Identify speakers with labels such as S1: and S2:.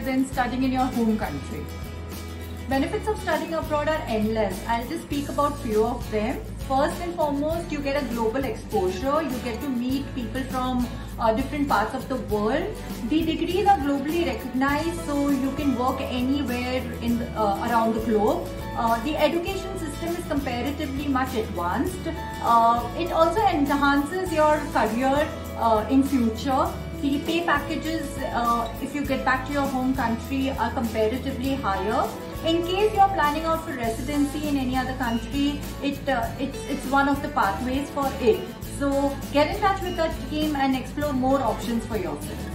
S1: than studying in your home country. Benefits of studying abroad are endless. I'll just speak about few of them. First and foremost, you get a global exposure. You get to meet people from different parts of the world. The degrees are globally recognized, so you can work anywhere around the globe. The education system is comparatively much advanced. It also enhances your career in future. The pay packages, if you get back to your home country, are comparatively higher. In case you're planning out for residency in any other country, it's one of the pathways for it. So get in touch with our team and explore more options for yourself.